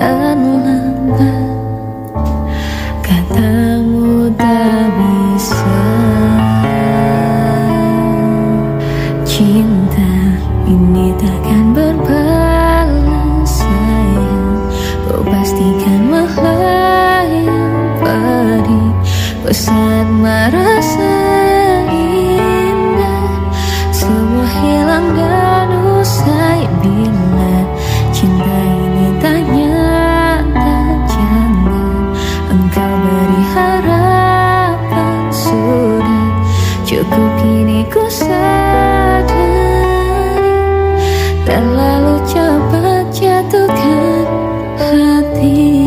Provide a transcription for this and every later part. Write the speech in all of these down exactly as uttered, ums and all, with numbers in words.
dan lambat. Katamu tak bisa. Cinta ini takkan berbalas sayang. Kau pastikan melayang pergi. Kau saat merasa indah, semua hilang dan usai bila cinta ini tak nyata. Jangan engkau beri harapan, sudah cukup kini ku sadari. Terlalu cepat jatuhkan hati.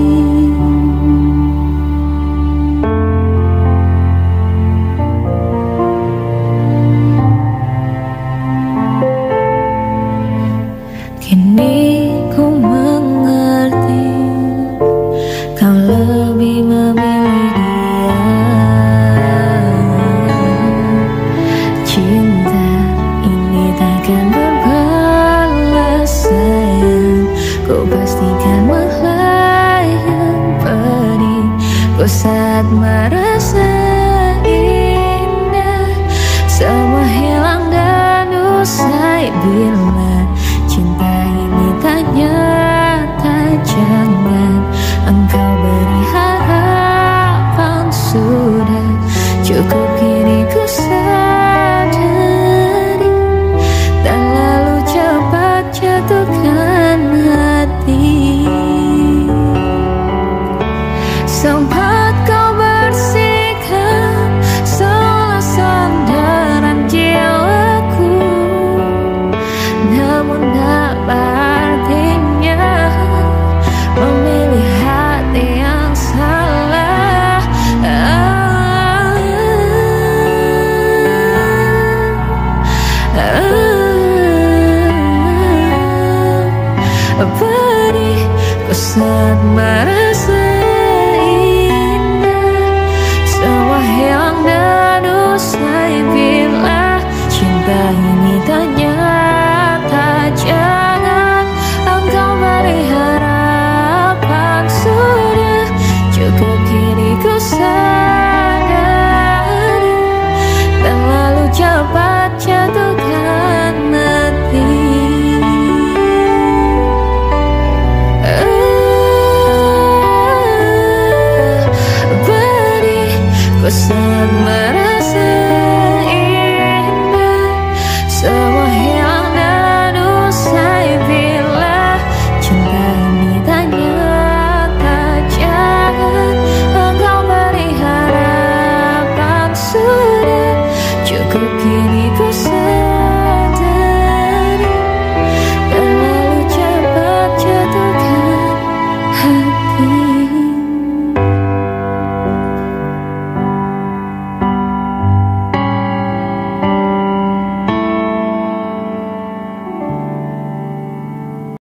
Kini ku mengerti, kau lebih memilih dia. Cinta ini takkan berbalas sayang. Kau pastikan melayang pergi. Kau saat merasa indah, semua hilang dan usai bila cinta ini tak nyata. Jangan engkau beri harapan, sudah cukup kini ku sadari. Terlalu cepat jatuhkan hati. Sempat kau bersihkan seolah sandaran jiwaku, namun apa artinya memilih hati yang salah. Ah, ah, ah, perih ku saat merasa